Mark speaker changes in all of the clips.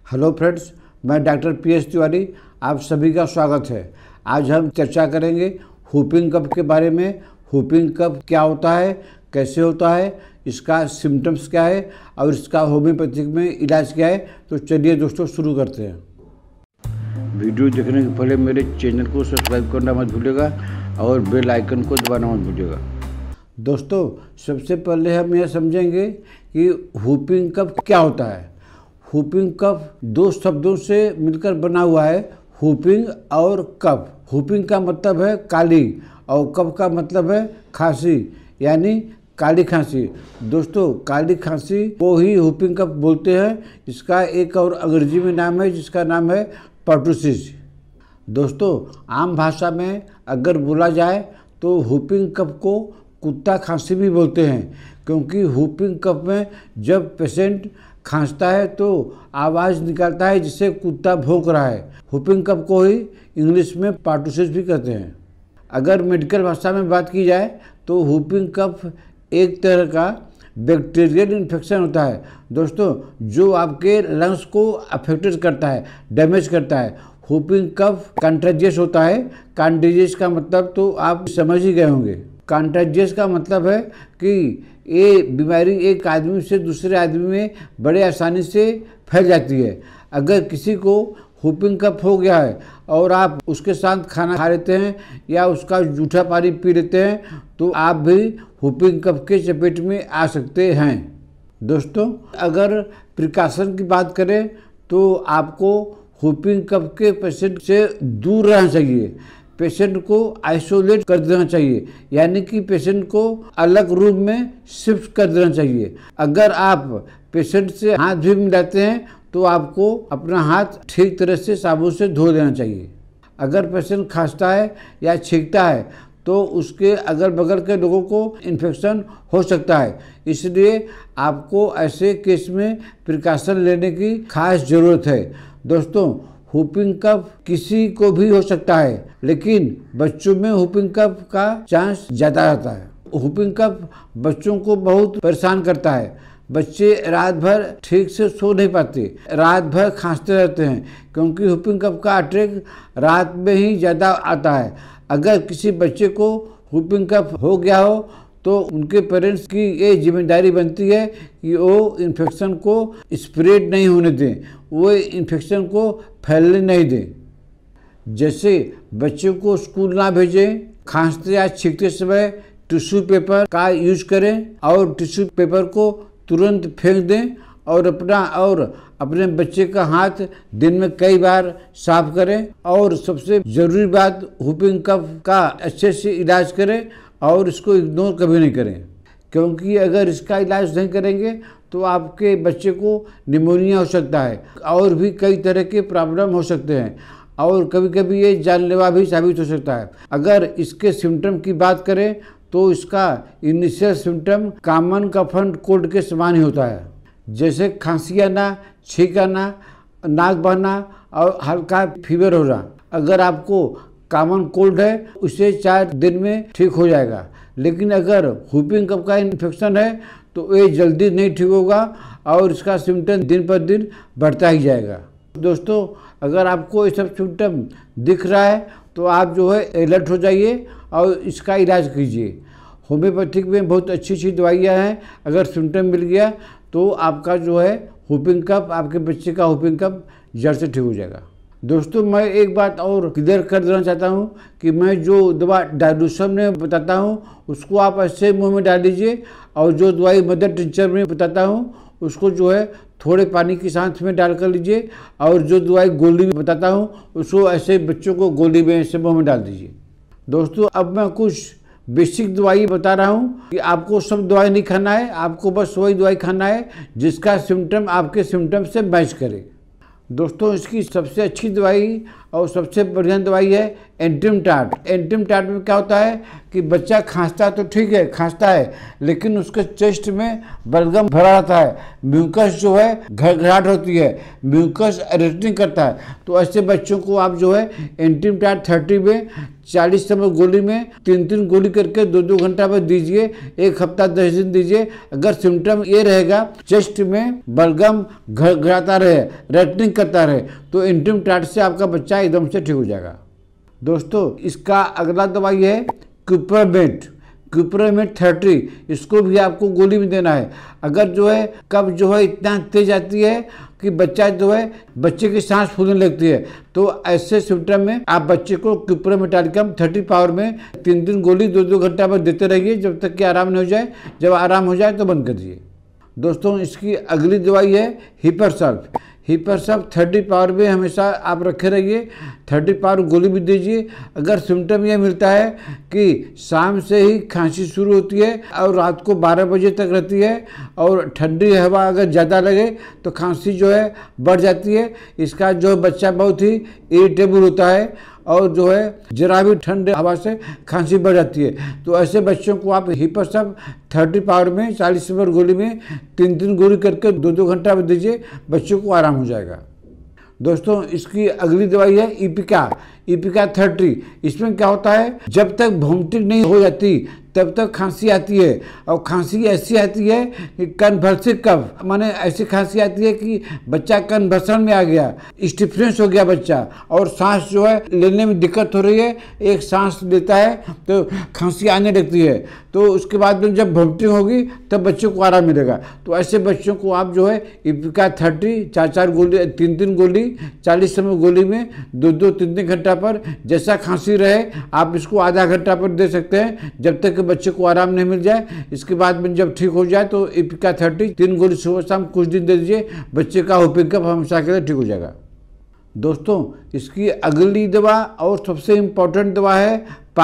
Speaker 1: Hello friends, मैं doctor P.S Tiwari आप सभी का स्वागत है। आज हम चर्चा करेंगे whooping कफ के बारे में। whooping कफ क्या होता है, कैसे होता है, इसका सिम्टम्स क्या है और इसका होम्योपैथिक में इलाज क्या है। तो चलिए दोस्तों शुरू करते हैं। वीडियो देखने के पहले मेरे चैनल को सब्सक्राइब करना मत भूलिएगा और बेल आइकन को दबाना मत भूलिएगा। दोस्तों, सबसे पहले हम यह समझेंगे कि whooping कफ क्या होता है। whooping कफ दो शब्दों से मिलकर बना हुआ है, whooping और कफ। whooping का मतलब है काली और कफ का मतलब है खांसी, यानी काली खांसी। दोस्तों, काली खांसी को ही whooping कफ बोलते हैं। इसका एक और अंग्रेजी में नाम है जिसका नाम है पर्टुसिस। दोस्तों, आम भाषा में अगर बोला जाए तो whooping कफ को कुत्ता खांसी भी बोलते हैं, क्योंकि whooping कफ में जब पेशेंट खांसता है तो आवाज़ निकालता है जिससे कुत्ता भौंक रहा है। whooping कफ को ही इंग्लिश में पर्टुसिस भी कहते हैं। अगर मेडिकल भाषा में बात की जाए तो whooping कफ एक तरह का बैक्टीरियल इन्फेक्शन होता है दोस्तों, जो आपके लंग्स को अफेक्टेड करता है, डैमेज करता है। whooping कफ कंटेजियस होता है। कंटेजियस का मतलब तो आप समझ ही गए होंगे। कंटेजियस का मतलब है कि ये बीमारी एक आदमी से दूसरे आदमी में बड़े आसानी से फैल जाती है। अगर किसी को whooping कफ हो गया है और आप उसके साथ खाना खा लेते हैं या उसका जूठा पानी पी लेते हैं तो आप भी whooping कफ के चपेट में आ सकते हैं। दोस्तों, अगर प्रिकॉशन की बात करें तो आपको whooping कफ के पेशेंट से दूर रहना चाहिए। पेशेंट को आइसोलेट कर देना चाहिए, यानी कि पेशेंट को अलग रूम में शिफ्ट कर देना चाहिए। अगर आप पेशेंट से हाथ भी मिलाते हैं तो आपको अपना हाथ ठीक तरह से साबुन से धो देना चाहिए। अगर पेशेंट खांसता है या छींकता है तो उसके अगल बगल के लोगों को इन्फेक्शन हो सकता है, इसलिए आपको ऐसे केस में प्रिकॉशन लेने की खास ज़रूरत है। दोस्तों, whooping कफ किसी को भी हो सकता है, लेकिन बच्चों में whooping कफ का चांस ज़्यादा रहता है। whooping कफ बच्चों को बहुत परेशान करता है। बच्चे रात भर ठीक से सो नहीं पाते, रात भर खांसते रहते हैं, क्योंकि whooping कफ का अटैक रात में ही ज़्यादा आता है। अगर किसी बच्चे को whooping कफ हो गया हो तो उनके पेरेंट्स की ये जिम्मेदारी बनती है कि वो इन्फेक्शन को स्प्रेड नहीं होने दें, वो इन्फेक्शन को फैलने नहीं दें। जैसे बच्चे को स्कूल ना भेजें, खांसते या छींकते समय टिश्यू पेपर का यूज करें और टिश्यू पेपर को तुरंत फेंक दें और अपने बच्चे का हाथ दिन में कई बार साफ करें। और सबसे ज़रूरी बात, whooping कफ का अच्छे से इलाज करें और इसको इग्नोर कभी नहीं करें, क्योंकि अगर इसका इलाज नहीं करेंगे तो आपके बच्चे को निमोनिया हो सकता है और भी कई तरह के प्रॉब्लम हो सकते हैं और कभी कभी ये जानलेवा भी साबित हो सकता है। अगर इसके सिम्टम की बात करें तो इसका initial symptom common cough and cold के समान ही होता है, जैसे खांसी आना, छींक आना, नाक बहना और हल्का फीवर होना। अगर आपको कॉमन कोल्ड है उसे 4 दिन में ठीक हो जाएगा, लेकिन अगर whooping कफ का इन्फेक्शन है तो ये जल्दी नहीं ठीक होगा और इसका सिम्टम दिन पर दिन बढ़ता ही जाएगा। दोस्तों, अगर आपको ये सब सिम्टम दिख रहा है तो आप जो है अलर्ट हो जाइए और इसका इलाज कीजिए। होम्योपैथिक में बहुत अच्छी दवाइयाँ हैं। अगर सिम्टम मिल गया तो आपका जो है whooping कफ, आपके बच्चे का whooping कफ जड़ से ठीक हो जाएगा। दोस्तों, मैं एक बात और क्लियर कर देना चाहता हूं कि मैं जो दवा डाइल्यूशन में बताता हूं उसको आप ऐसे मुंह में डाल लीजिए, और जो दवाई मदर टिंचर में बताता हूं उसको जो है थोड़े पानी की सांस में डाल कर लीजिए, और जो दवाई गोली में बताता हूं उसको ऐसे बच्चों को गोली में ऐसे मुँह में डाल दीजिए। दोस्तों, अब मैं कुछ बेसिक दवाई बता रहा हूँ कि आपको सब दवाई नहीं खाना है, आपको बस वही दवाई खाना है जिसका सिम्टम आपके सिम्टम से मैच करे। दोस्तों, इसकी सबसे अच्छी दवाई और सबसे बढ़िया दवाई है एंटीम टाट। एंटीम टाट में क्या होता है कि बच्चा खांसता तो ठीक है, खांसता है, लेकिन उसके चेस्ट में बलगम भरा रहता है, म्यूकस जो है घरघराहट होती है, म्यूकस इरिटेटिंग करता है। तो ऐसे बच्चों को आप जो है एंटीम टाट 30 में 40 समय गोली में 3-3 गोली करके 2-2 घंटा पर दीजिए, 1 हफ्ता 10 दिन दीजिए। अगर सिम्टम ये रहेगा चेस्ट में बलगम घरघराता रहे, रेटिंग करता रहे, तो एंटीम टाट से आपका बच्चा एकदम से ठीक हो जाएगा। दोस्तों इसका अगला दवाई है क्यूपरामेट 30। इसको भी आपको गोली में देना है। अगर जो है कब जो है इतना तेज आती है कि बच्चे की सांस फूलने लगती है, तो ऐसे सिम्टम में आप बच्चे को क्यूपरामेटालिकम 30 पावर में 3 गोली 2-2 घंटा पर देते रहिए जब तक कि आराम नहीं हो जाए। जब आराम हो जाए तो बंद कर दीजिए। दोस्तों इसकी अगली दवाई है हिपरसल्फ। 30 पावर में हमेशा आप रखे रहिए, 30 पावर गोली भी दीजिए। अगर सिम्टम ये मिलता है कि शाम से ही खांसी शुरू होती है और रात को 12 बजे तक रहती है और ठंडी हवा अगर ज़्यादा लगे तो खांसी जो है बढ़ जाती है, इसका जो बच्चा बहुत ही इरिटेबल होता है और जो है जरा भी ठंड हवा से खांसी बढ़ जाती है, तो ऐसे बच्चों को आप हिपरसल्फ 30 पावर में 40 ml गोली में 3-3 गोली करके 2-2 घंटा में दीजिए, बच्चों को आराम हो जाएगा। दोस्तों इसकी अगली दवाई है इपिका 30। इसमें क्या होता है, जब तक वोमिटिंग नहीं हो जाती तब तक खांसी आती है, और खांसी ऐसी आती है कि कन्वर्सिव कफ, माने ऐसी खांसी आती है कि बच्चा कन्वर्सन में आ गया, स्टिफनेस हो गया बच्चा, और सांस जो है लेने में दिक्कत हो रही है, एक सांस लेता है तो खांसी आने लगती है, तो उसके बाद में जब वोमिटिंग होगी तब बच्चों को आराम मिलेगा। तो ऐसे बच्चों को आप जो है इपिका 30 4-4 गोली 3-3 गोली 40 ml गोली में 2-2 3-3 घंटा पर, जैसा खांसी रहे आप इसको आधा घंटा पर दे सकते हैं जब तक बच्चे को आराम नहीं मिल जाए। इसके बाद में जब ठीक हो जाए तो इपिका 30 3 गोली सुबह शाम कुछ दिन दे दीजिए, बच्चे का व्होपिंग कफ हमेशा के लिए ठीक हो जाएगा। दोस्तों इसकी अगली दवा और सबसे इम्पोर्टेंट दवा है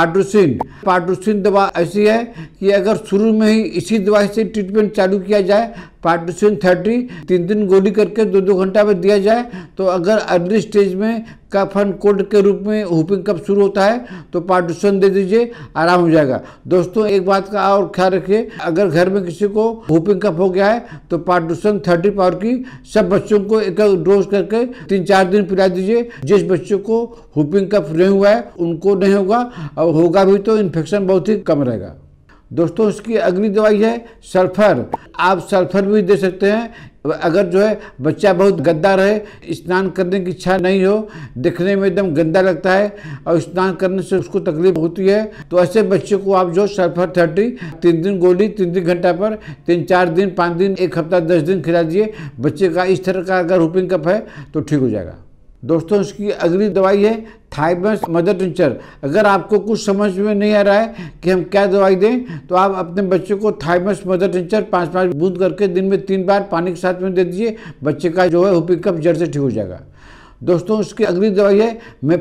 Speaker 1: पार्टुसिन दवा ऐसी है कि अगर शुरू में ही इसी दवाई से ट्रीटमेंट चालू किया जाए, पार्टुसिन 30 3-3 गोली करके 2-2 घंटा में दिया जाए, तो अगर अर्ली स्टेज में कफ एंड कोल्ड के रूप में व्होपिंग कफ शुरू होता है तो पार्टुसिन दे दीजिए, आराम हो जाएगा। दोस्तों एक बात का और ख्याल रखिए, अगर घर में किसी को व्होपिंग कफ हो गया है तो पार्टुसिन 30 पावर की सब बच्चों को एक डोज करके 3-4 दिन पिला दीजिए। जिस बच्चों को व्होपिंग कफ नहीं हुआ है उनको नहीं होगा, और होगा भी तो इन्फेक्शन बहुत ही कम रहेगा। दोस्तों इसकी अगली दवाई है सल्फर। आप सल्फर भी दे सकते हैं। अगर जो है बच्चा बहुत गंदा रहे, स्नान करने की इच्छा नहीं हो, दिखने में एकदम गंदा लगता है और स्नान करने से उसको तकलीफ होती है, तो ऐसे बच्चे को आप जो सल्फर 30 3 गोली 3 घंटा पर 3-4 दिन 5 दिन 1 हफ्ता 10 दिन खिला दीजिए। बच्चे का इस तरह का अगर व्होपिंग कफ है तो ठीक हो जाएगा। दोस्तों इसकी अगली दवाई है थाइमस मदर टिंचर। अगर आपको कुछ समझ में नहीं आ रहा है कि हम क्या दवाई दें, तो आप अपने बच्चे को थाइमस मदर टिंचर 5-5 बूंद करके दिन में 3 बार पानी के साथ में दे दीजिए, बच्चे का जो है व्होपिंग कफ जड़ से ठीक हो जाएगा। दोस्तों इसकी अगली दवाई है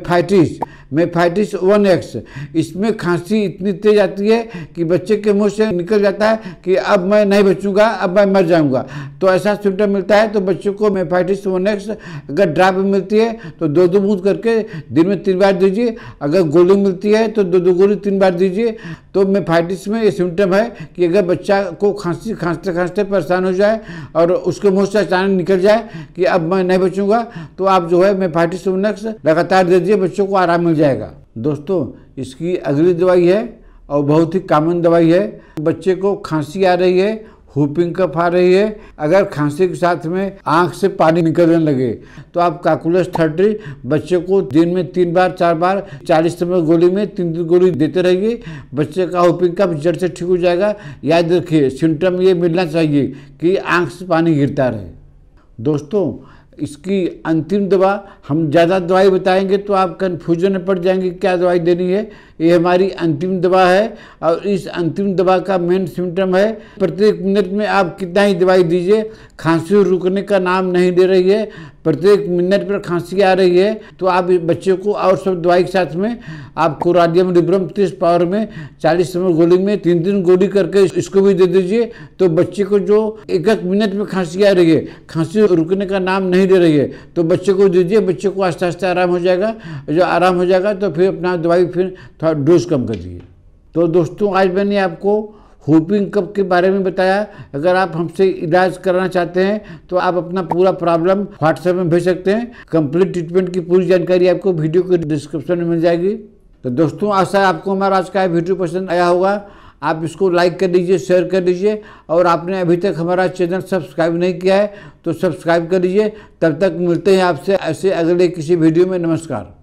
Speaker 1: मेफाइटिस 1X। इसमें खांसी इतनी तेज आती है कि बच्चे के मुंह से निकल जाता है कि अब मैं नहीं बचूंगा, अब मैं मर जाऊंगा। तो ऐसा सिम्टम मिलता है तो बच्चों को मेफाइटिस 1X अगर ड्रॉप मिलती है तो 2-2 बूंद करके दिन में 3 बार दीजिए। अगर गोली मिलती है तो 2-2 गोली 3 बार दीजिए। तो मेफाइटिस में ये सिम्टम है कि अगर बच्चा को खांसते खांसते परेशान हो जाए और उसके मुंह से अचानक निकल जाए कि अब मैं नहीं बचूंगा, तो आप जो है मेफाइटिस 1X लगातार दे दीजिए, बच्चों को आराम मिल जाएगा। दोस्तों इसकी अगली दवाई है और बहुत ही कॉमन दवाई है। बच्चे को खांसी आ रही है, व्होपिंग कफ आ रही है, अगर खांसी के साथ में आंख से पानी निकलने लगे तो आप कैलकुलस 30 बच्चे को दिन में 3 बार 4 बार 40 ml गोली में 3 गोली देते रहिए, बच्चे का व्होपिंग कफ जड़ से ठीक हो जाएगा। याद रखिए सिम्टम ये मिलना चाहिए कि आंख से पानी गिरता रहे। दोस्तों इसकी अंतिम दवा, हम ज़्यादा दवाई बताएंगे तो आप कन्फ्यूजन में पड़ जाएंगे क्या दवाई देनी है। ये हमारी अंतिम दवा है और इस अंतिम दवा का मेन सिम्टम है प्रत्येक मिनट में आप कितना ही दवाई दीजिए, खांसी रुकने का नाम नहीं ले रही है। प्रत्येक मिनट पर खांसी आ रही है तो आप बच्चे को और सब दवाई के साथ में आप कोराडियम लिब्रम 30 पावर में 40 ml गोली में 3 गोली करके इसको भी दे दीजिए। तो बच्चे को जो 1 मिनट में खांसी आ रही है, खांसी रुकने का नाम नहीं दे रही है तो बच्चे को दीजिए, बच्चे को आस्ते आस्ते आराम हो जाएगा। जो आराम हो जाएगा तो फिर अपना दवाई फिर थोड़ा डोज कम कर दीजिए। तो दोस्तों आज मैंने आपको व्हूपिंग कफ के बारे में बताया। अगर आप हमसे इलाज कराना चाहते हैं तो आप अपना पूरा प्रॉब्लम व्हाट्सएप में भेज सकते हैं। कंप्लीट ट्रीटमेंट की पूरी जानकारी आपको वीडियो के डिस्क्रिप्शन में मिल जाएगी। तो दोस्तों आशा है आपको हमारा आज का वीडियो पसंद आया होगा। आप इसको लाइक कर दीजिए, शेयर कर दीजिए, और आपने अभी तक हमारा चैनल सब्सक्राइब नहीं किया है तो सब्सक्राइब कर दीजिए। तब तक मिलते हैं आपसे ऐसे अगले किसी वीडियो में। नमस्कार।